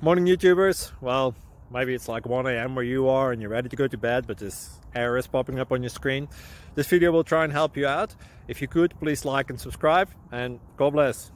Morning YouTubers. Well, maybe it's like 1 a.m. where you are and you're ready to go to bed, but this error is popping up on your screen. This video will try and help you out. If you could, please like and subscribe, and God bless.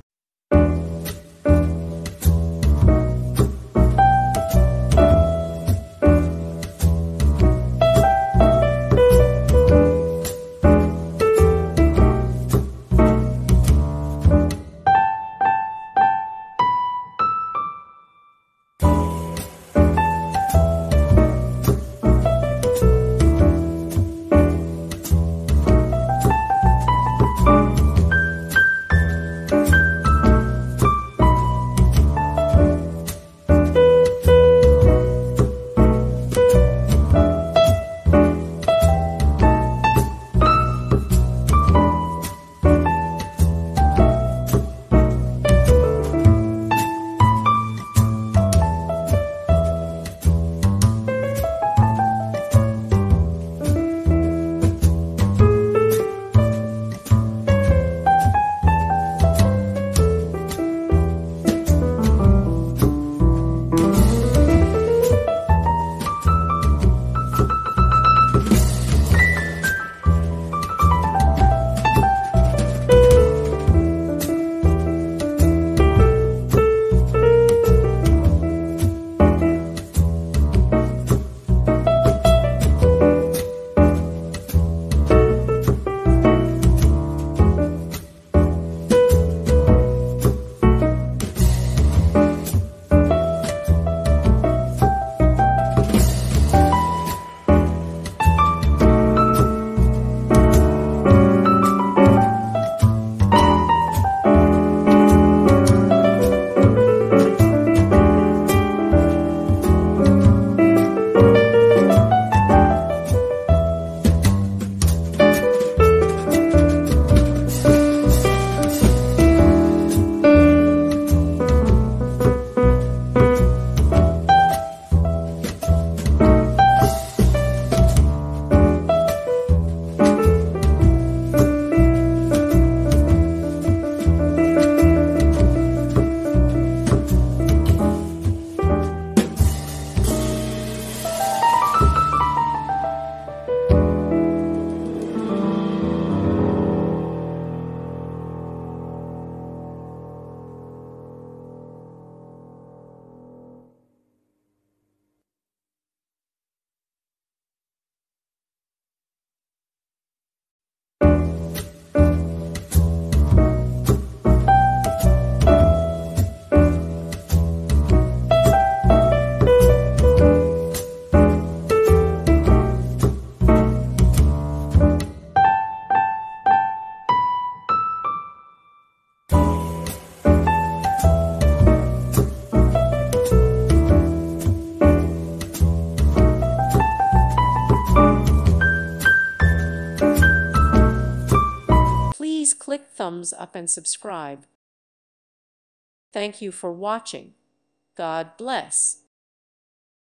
Please click thumbs up and subscribe. Thank you for watching. God bless.